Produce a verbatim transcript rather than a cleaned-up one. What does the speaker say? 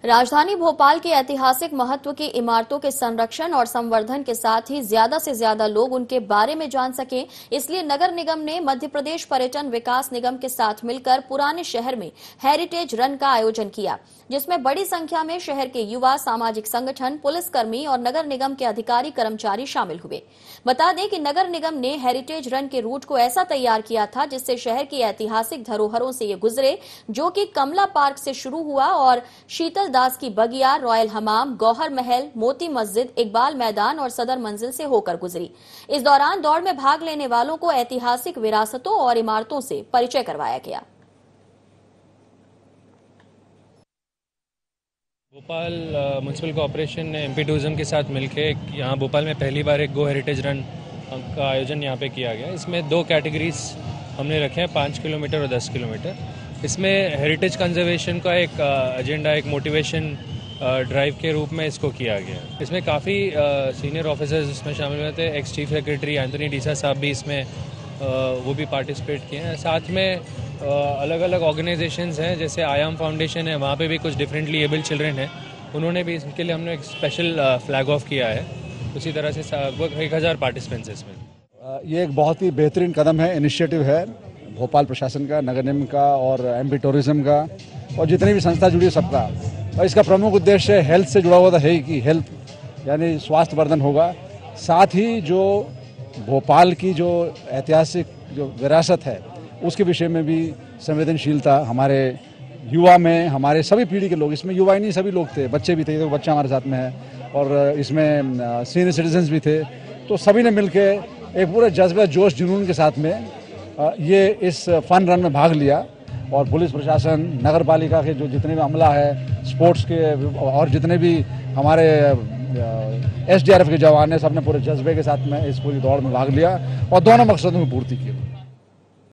राजधानी भोपाल के ऐतिहासिक महत्व की इमारतों के संरक्षण और संवर्धन के साथ ही ज्यादा से ज्यादा लोग उनके बारे में जान सकें, इसलिए नगर निगम ने मध्य प्रदेश पर्यटन विकास निगम के साथ मिलकर पुराने शहर में हेरिटेज रन का आयोजन किया, जिसमें बड़ी संख्या में शहर के युवा, सामाजिक संगठन, पुलिसकर्मी और नगर निगम के अधिकारी कर्मचारी शामिल हुए। बता दें कि नगर निगम ने हेरिटेज रन के रूट को ऐसा तैयार किया था जिससे शहर की ऐतिहासिक धरोहरों से ये गुजरे, जो कि कमला पार्क से शुरू हुआ और शीतल दास की बगिया, रॉयल हमाम, गौहर महल, मोती मस्जिद, इकबाल मैदान और सदर मंजिल से होकर गुजरी। इस दौरान दौड़ में भाग लेने वालों को ऐतिहासिक विरासतों और इमारतों से परिचय करवाया गया। भोपाल म्यूनसिपल कॉर्पोरेशन ने एमपी टूरिज्म के साथ मिलकर यहाँ भोपाल में पहली बार एक गो हेरिटेज रन का आयोजन यहाँ पे किया गया। इसमें दो कैटेगरीज हमने रखे हैं, पाँच किलोमीटर और दस किलोमीटर। इसमें हेरिटेज कंजर्वेशन का एक एजेंडा, एक मोटिवेशन ड्राइव के रूप में इसको किया गया। इसमें काफ़ी सीनियर ऑफिसर्स इसमें शामिल हुए थे। Ex chief secretary Anthony D'Sa साहब भी इसमें आ, वो भी पार्टिसिपेट किए हैं। साथ में अलग अलग ऑर्गेनाइजेशंस हैं, जैसे आयाम फाउंडेशन है, वहाँ पे भी कुछ डिफरेंटली एबल चिल्ड्रेन हैं, उन्होंने भी इसके लिए हमने एक स्पेशल फ्लैग ऑफ किया है। उसी तरह से लगभग एक हज़ार पार्टिसिपेंट्स हैं इसमें। ये एक बहुत ही बेहतरीन कदम है, इनिशिएटिव है भोपाल प्रशासन का, नगर निगम का और एमपी टूरिज्म का और जितनी भी संस्था जुड़ी है सबका। और इसका प्रमुख उद्देश्य हेल्थ से जुड़ा हुआ तो है ही कि हेल्थ यानी स्वास्थ्य वर्धन होगा। साथ ही जो भोपाल की जो ऐतिहासिक जो विरासत है उसके विषय में भी संवेदनशीलता हमारे युवा में, हमारे सभी पीढ़ी के लोग, इसमें युवा ही नहीं सभी लोग थे, बच्चे भी थे, तो बच्चा हमारे साथ में है और इसमें सीनियर सिटीजन्स भी थे, तो सभी ने मिलकर एक पूरे जज्बा, जोश, जुनून के साथ में ये इस फन रन में भाग लिया। और पुलिस प्रशासन, नगर पालिका के जो जितने भी अमला है, स्पोर्ट्स के और जितने भी हमारे एसडीआरएफ के जवान हैं, सबने पूरे जज्बे के साथ में इस पूरी दौड़ में भाग लिया और दोनों मकसदों में पूर्ति की।